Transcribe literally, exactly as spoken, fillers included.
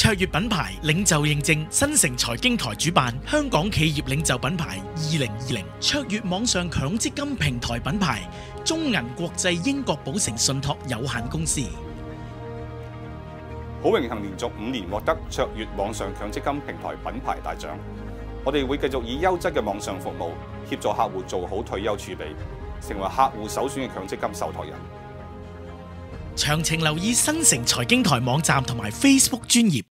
卓越品牌領袖認證，新城財經台主辦香港企業領袖品牌二零二零，卓越網上強積金平台品牌中銀國際英國寶誠信託有限公司。 好榮幸連續五年獲得卓越網上強積金平台品牌大獎。我哋會繼續以優質嘅網上服務協助客戶做好退休儲備，成為客戶首選嘅強積金受託人。 詳情留意新城財經台網站同埋 Facebook 專頁。